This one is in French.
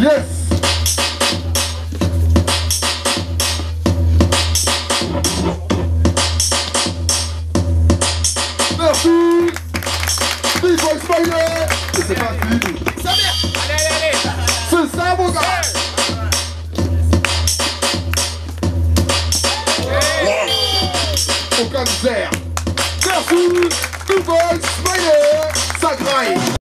Yes. Merci. Big Boy Smiley. Et c'est parti. Samir. Allez. C'est ça mon gars. Aucun misère. Merci. Big Boy Smiley. Ça graille.